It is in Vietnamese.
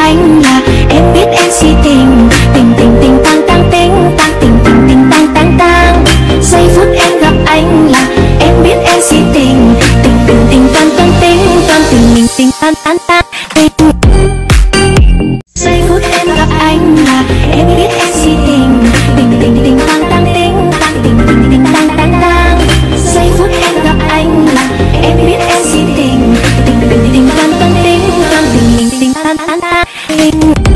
anh là em biết em si tình. Tình tình tình tang tang tình tang tình tình tình tang tang tang. Giây phút em gặp anh là em biết em si tình. Tình tình tình tang tang tình tang tình tình tình tang tang tang tình. Giây phút em gặp anh là em biết em si tình. Tình tình tình tang tang tình tang tình tình tình tang tang tang. Giây phút em gặp anh là em biết em si tình. Tình tình tình tang tang tình tang tình tình tang tang tang.